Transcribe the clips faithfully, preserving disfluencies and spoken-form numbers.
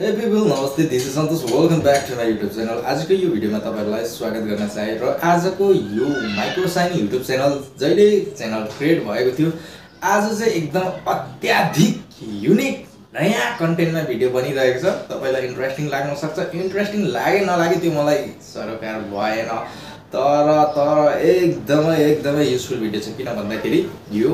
Hey people, नमस्ते, this is Santosh. Welcome back to my YouTube channel. आजको यो भिडियोमा तपाईहरुलाई स्वागत गर्न चाहे र आजको यो माइक्रो साइन YouTube च्यानल जहिले च्यानल क्रिएट भएको थियो आज चाहिँ एकदम अत्याधिक युनिक नयाँ कन्टेन्टमा भिडियो बनिरहेको छ। तपाईलाई इन्ट्रेस्टिङ लाग्न सक्छ, इन्ट्रेस्टिङ लागे नलागे त्यो मलाई सरकार भएन, तर तर एकदमै एकदमै युजफुल भिडियो छ। किन भन्दाखेरि यो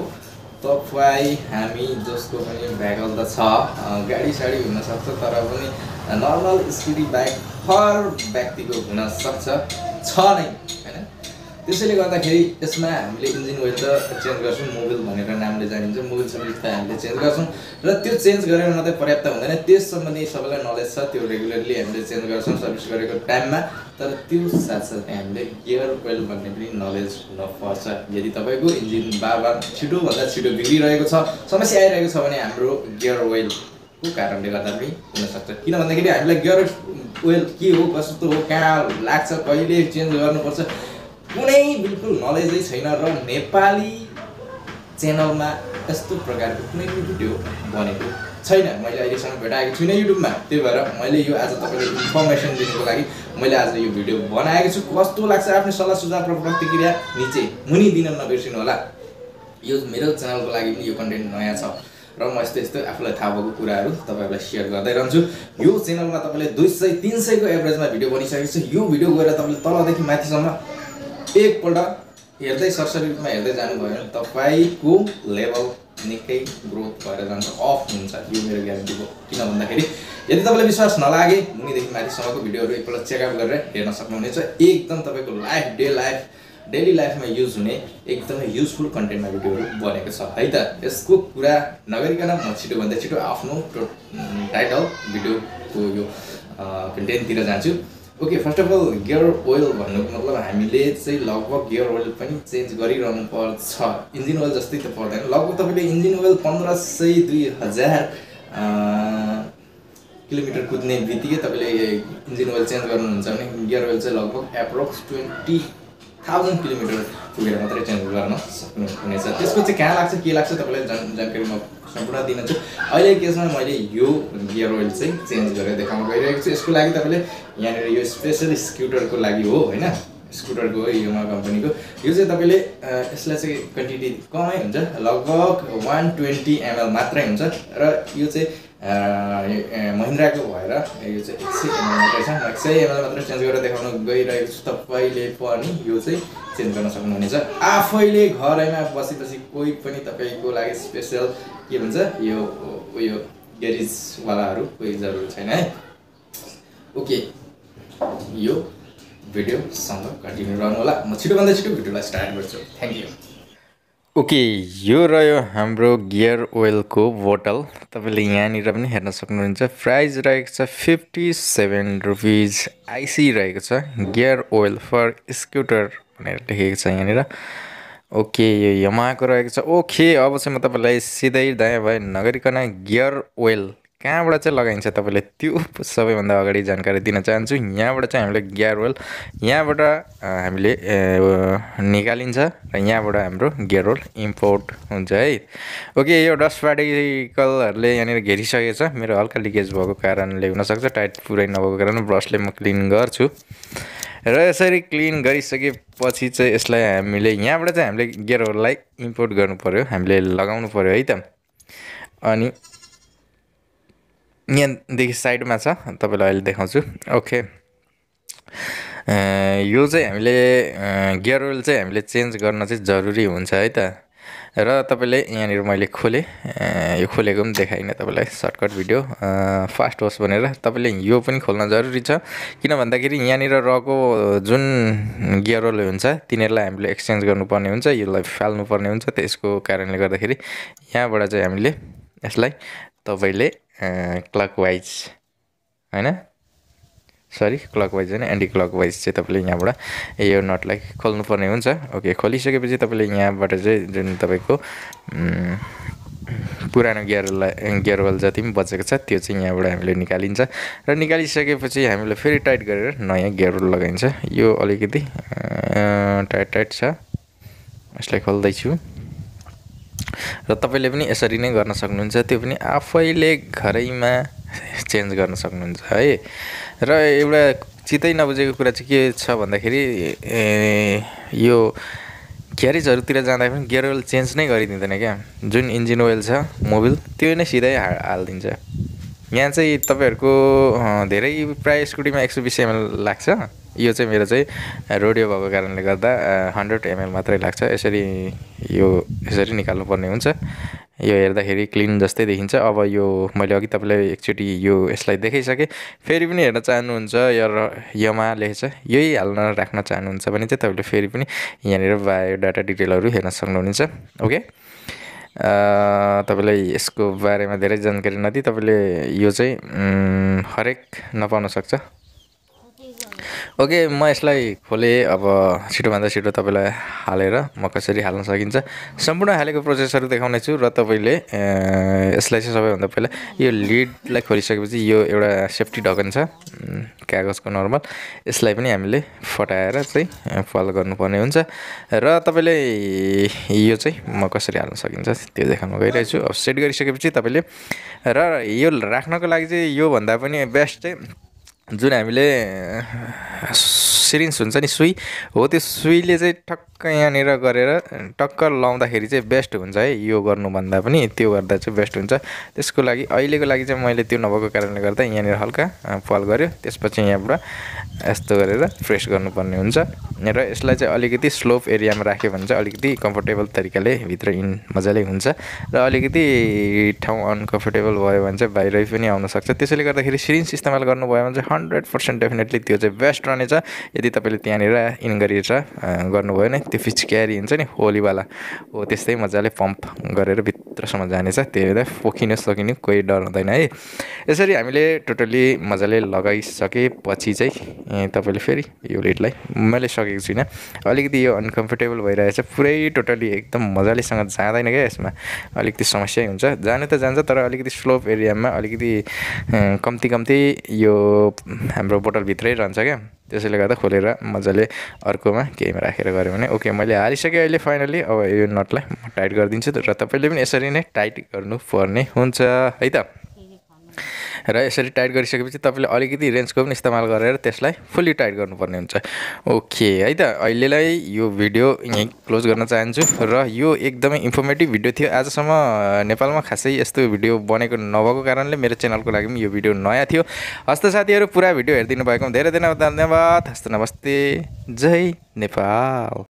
तपाईं हामी जसको पनि भेकल त छ, गाडी साडी हुन सक्छ, तर पनि नर्मल स्कुटी बाइक हर व्यक्तिको हुन सक्छ छ नै हैन। त्यसैले गर्दाखेरि यसमा हामीले इन्जिन ओइल त चेन्ज गर्छौं, मोबिल भनेर नामले जानिन्छ, मोबिल सर्भिस त हामीले चेन्ज गर्छौं र त्यो चेन्ज गरेर मात्रै पर्याप्त हुँदैन, त्यस सम्बन्धी सबैलाई नलेज छ। त्यो रेगुलरली हामीले चेन्ज गर्छौं सर्भिस गरेको टाइममा, तर त्यो साथसाथै हामीले गियर ओइल भन्ने पनि नलेज हुनुपर्छ। यदि तपाईको इन्जिन बारबार छिटो भन्दा छिटो बिग्रिरहेको छ, समस्या आइरहेको छ भने हाम्रो गियर ओइल को कारणले गर्दा पनि हुन सक्छ। किन भन्दाखेरि हामीलाई गियर ओइल के हो, कस्तो हो, कहाँ लाग्छ, कहिले चेन्ज गर्नुपर्छ कुनै बिल्कुल नलेजै छैन र नेपाली च्यानलमा यस्तो प्रकारको कुनै पनि भिडियो बनेको छैन। मैले अहिलेसम्म भेटाएको छुइनँ युट्युबमा, त्यही भएर मैले यो आज तपाईलाई इन्फर्मेसन दिनको लागि मैले आज यो भिडियो बनाएको छु। कस्तो लाग्छ आफ्नो सल्लाह सुझाव र प्रतिक्रिया निचे मुनि दिन नबिर्सिनु होला। यो मेरो च्यानलको लागि पनि यो कन्टेन्ट नयाँ छ र म यस्तो यस्तो आफूलाई थाहा भएको कुराहरू तपाईहरुलाई सेयर गर्दै रहन्छु। यो च्यानलमा तपाईले दुई सय तीन सय को एभरेजमा भिडियो बनिसकेको छ। यो भिडियो गएर तपाईले तलदेखि माथिसम्म एकपल्ट हेर्दै सरसरी रूपमा हेर्दै जानुभयो भने तपाईको लेभल निकै ग्रोथ भएर जान्छ, अफ हुन्छ, यो मेरो ग्यारेन्टी हो। किन भन्दाखेरि यदि तपाईलाई विश्वास नलागे मुनिदेखि माथिसम्मको भिडियोहरु एकपल्ट चेकआउट गरेर हेर्न सक्नुहुनेछ। एकदम तपाईको लाइफ डे लाइफ डेली लाइफमा युज हुने एकदमै युजफुल कन्टेन्टमा भिडियोहरु बनेको छ है त। यसको कुरा नगरिकन म छिटो भन्दा छिटो आफ्नो टाइटल भिडियोको यो कन्टेन्टतिर जान्छु। Okay, first of all gear oil भन्नुको मतलब हामीले चाहिँ लगभग गियर ओइल पनि चेन्ज गरिरहनु पर्छ। इन्जिन ओइल जस्तै त पर्दैन, लगभग तपाईले इन्जिन ओइल पन्ध्र सय दुई हजार किलोमिटर कुद्ने बित्तिकै तपाईले इन्जिन ओइल चेन्ज गर्नुहुन्छ भने गियर ओइल चाहिँ लगभग एप्रोक्स ट्वेन्टी थाउजन्ड किलोमिटर पुगेर मात्रै चेन्ज गर्न सक्नुहुनेछ। त्यसको चाहिँ कहाँ लाग्छ के लाग्छ तपाईलाई जानकारी म सम्पूर्ण दिन्छु। अहिले केसमा मैले यो गियर ओइल चाहिँ चेन्ज गरेर देखाउन गइरहेको छु। यसको लागि तपाईले यहाँनिर यो स्पेशल स्कुटरको लागि हो हैन, स्कुटरको हो, योमा कम्पनीको। यो चाहिँ तपाईले यसलाई चाहिँ क्वान्टिटी कमै हुन्छ, लगभग एक सय बीस एमएल मात्रै हुन्छ र यो चाहिँ महिन्द्राको भएर यो चाहिँ एक सय एमएल मात्रै छ। म एक सय एमएल मात्र चेन्ज गरेर देखाउन गइरहेको छु। तपाईले पनि यो चाहिँ चेन्ज गर्न सक्नुहुनेछ आफैले घरैमा बसी बसी। कोही पनि तपाईको लागि स्पेशल के भन्छ यो यो ग्यारेज वालाहरु कोही जरुरी छैन है। ओके, यो भिडियो सँग कन्टिन्यू गर्नु होला। म छिटो भन्दा छिटो भिडियोलाई स्टार्ट गर्छु। Thank you. ओके, यो रह्यो हाम्रो गियर ओइलको बोतल। तपाईले यहाँनिर पनि हेर्न सक्नुहुन्छ। प्राइस रहेको छ फिफ्टी सेभेन रुपीज। आइसी रहेको छ गियर ओइल फर स्कुटर भनेर लेखेको छ यहाँनिर। ओके, यो यमाहाको रहेको छ। ओके, अब चाहिँ म तपाईलाई सिधै दायाँ बायाँ नगरिकन गियर ओइल कहाँबाट चाहिँ लगाइन्छ तपाईले त्यो सबैभन्दा अगाडि जानकारी दिन चाहन्छु। यहाँबाट चाहिँ हामीले गियर ओइल यहाँबाट हामीले निकालिन्छ र यहाँबाट हाम्रो गियर ओइल इम्पोर्ट हुन्छ है। ओके, यो डस्ट पार्टिकलहरुले यहाँनिर घेरिसकेको छ। मेरो हल्का लिकेज भएको कारणले हुन सक्छ, टाइट पुरै नभएको कारण ब्रसले म क्लिन गर्छु र यसरी क्लिन गरिसकेपछि चाहिँ यसलाई हामीले यहाँबाट चाहिँ हामीले गियर ओइललाई इम्पोर्ट गर्नु पर्यो, हामीले लगाउनु पर्यो है त। अनि यहाँदेखि साइडमा छ, तपाईलाई अहिले देखाउँछु। ओके, यो चाहिँ हामीले गियर ओइल चाहिँ हामीले चेन्ज गर्न चाहिँ जरुरी हुन्छ है त। र तपाईले यहाँनिर मैले खोले, यो खोलेको पनि देखाइनँ तपाईलाई, सर्टकट भिडियो फास्ट होस् भनेर। तपाईले यो पनि खोल्न जरुरी छ। किन भन्दाखेरि यहाँनिर रहेको जुन गियर ओइल हुन्छ तिनीहरूलाई हामीले एक्सचेन्ज गर्नुपर्ने हुन्छ, यसलाई फाल्नुपर्ने हुन्छ। त्यसको कारणले गर्दाखेरि यहाँबाट चाहिँ हामीले यसलाई तपाईले क्लकवाइज हैन, सरी क्लकवाइज हैन, एन्टी क्लकवाइज चाहिँ तपाईले यहाँबाट यो नटलाई खोल्नुपर्ने हुन्छ। ओके, खोलिसकेपछि तपाईले यहाँबाट चाहिँ जुन तपाईको पुरानो गियरलाई गियर ओइल जति पनि बचेको छ त्यो चाहिँ यहाँबाट हामीले निकालिन्छ र निकालिसकेपछि हामीले फेरि टाइट गरेर नयाँ गियर ओइल लगाइन्छ। यो अलिकति टाइट टाइट छ, यसलाई खोल्दै छु र तपाईले पनि यसरी नै गर्न सक्नुहुन्छ। त्यो पनि आफैले घरैमा चेन्ज गर्न सक्नुहुन्छ है। र एउटा चित्तै नबुझेको कुरा चाहिँ के छ भन्दाखेरि यो ग्यारेजहरूतिर जाँदा पनि गियर ओइल चेन्ज नै गरिदिँदैन क्या। जुन इन्जिन ओइल छ मोबिल त्यो नै सिधै हा हालिदिन्छ। यहाँ चाहिँ तपाईँहरूको धेरै प्रायः स्कुटीमा एक सौ बिस एमएल लाग्छ। यो चाहिँ मेरो चाहिँ रोडियो भएको कारणले गर्दा हन्ड्रेड एमएल मात्रै लाग्छ। यसरी यो यसरी निकाल्नुपर्ने हुन्छ। यो हेर्दाखेरि क्लिन जस्तै देखिन्छ। अब यो मैले अघि तपाईँलाई एकचोटि यो यसलाई देखाइसकेँ। फेरि पनि हेर्न चाहनुहुन्छ या यमा लेखेछ यही हाल्न राख्न चाहनुहुन्छ भने चाहिँ तपाईँले फेरि पनि यहाँनिर बायोडाटा डिटेलहरू हेर्न सक्नुहुनेछ। ओके, तपाईँलाई यसको बारेमा धेरै जानकारी नदिई तपाईँले यो चाहिँ हरेक नपाउन सक्छ। ओके, म यसलाई खोलेँ। अब छिटोभन्दा छिटो तपाईँलाई हालेर म कसरी हाल्न सकिन्छ सम्पूर्ण हालेको प्रोसेसहरू देखाउने छु। र तपाईँले यसलाई चाहिँ सबैभन्दा पहिला यो लिडलाई खोलिसकेपछि यो एउटा सेफ्टी ढकन छ कागजको नर्मल, यसलाई पनि हामीले फटाएर चाहिँ फल गर्नुपर्ने हुन्छ। र तपाईँले यो चाहिँ म कसरी हाल्न सकिन्छ त्यो देखाउन गइरहेको छु। अब सेट गरिसकेपछि तपाईँले र यो राख्नको लागि चाहिँ योभन्दा पनि बेस्ट चाहिँ जुन हामीले सिरिन्ज हुन्छ नि, सुई हो, त्यो सुईले चाहिँ ठक्क यहाँनिर गरेर टक्क लाउँदाखेरि चाहिँ बेस्ट हुन्छ है। यो गर्नुभन्दा पनि त्यो गर्दा चाहिँ बेस्ट हुन्छ। त्यसको लागि अहिलेको लागि चाहिँ मैले त्यो नभएको कारणले गर्दा यहाँनिर हल्का पल गऱ्यो, त्यसपछि यहाँबाट यस्तो गरेर प्रेस गर्नुपर्ने हुन्छ। र यसलाई चाहिँ अलिकति स्लोप एरियामा राख्यो भने चाहिँ अलिकति कम्फर्टेबल तरिकाले भित्र इन मजाले हुन्छ। र अलिकति ठाउँ अनकम्फर्टेबल भयो भने चाहिँ बाहिरै पनि आउन सक्छ। त्यसैले गर्दाखेरि सिरिन्ज इस्तेमाल गर्नुभयो भने चाहिँ हन्ड्रेड पर्सेन्ट डेफिनेटली त्यो चाहिँ बेस्ट रहनेछ। यदि तपाईँले त्यहाँनिर इन गरेर गर्नुभयो भने त्यो पिचकारी हुन्छ नि होलीवाला हो, त्यस्तै मजाले पम्प गरेर भित्रसम्म जानेछ। त्यो पोखिनु सकिनु कोही डर हुँदैन है। यसरी हामीले टोटली मजाले लगाइसकेपछि चाहिँ तपाईँले फेरि यो लिडलाई मैले सकेको छुइनँ, अलिकति यो अनकम्फर्टेबल भइरहेछ। पुरै टोटली एकदम मजालेसँग जाँदैन क्या, यसमा अलिकति समस्या हुन्छ। जानु त जान्छ तर अलिकति स्लोप एरियामा अलिकति कम्ती कम्ती यो हाम्रो बोतलभित्रै रहन्छ क्या। त्यसैले गर्दा खोलेर मजाले अर्कोमा केहीमा राखेर गऱ्यो भने ओके। मैले हालिसकेँ अहिले फाइनली। अब यो नटलाई म टाइट गरिदिन्छु र तपाईँले पनि यसरी नै टाइट गर्नुपर्ने हुन्छ है त। र यसरी टाइट गरिसकेपछि तपाईँले अलिकति रेन्जको पनि इस्तेमाल गरेर त्यसलाई फुल्ली टाइट गर्नुपर्ने हुन्छ। ओके है त, अहिलेलाई यो भिडियो यहीँ क्लोज गर्न चाहन्छु। र यो एकदमै इन्फर्मेटिभ भिडियो थियो। आजसम्म नेपालमा खासै यस्तो भिडियो बनेको नभएको कारणले मेरो च्यानलको लागि पनि यो भिडियो नयाँ थियो। हस्त साथीहरू पुरा भिडियो हेरिदिनु भएकोमा धेरै धेरै धन्यवाद। हस्त नमस्ते, जय नेपाल।